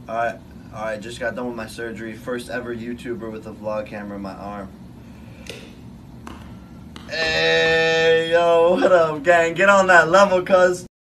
Alright, just got done with my surgery. First ever YouTuber with a vlog camera in my arm. Hey, yo, what up, gang? Get on that level, cuz.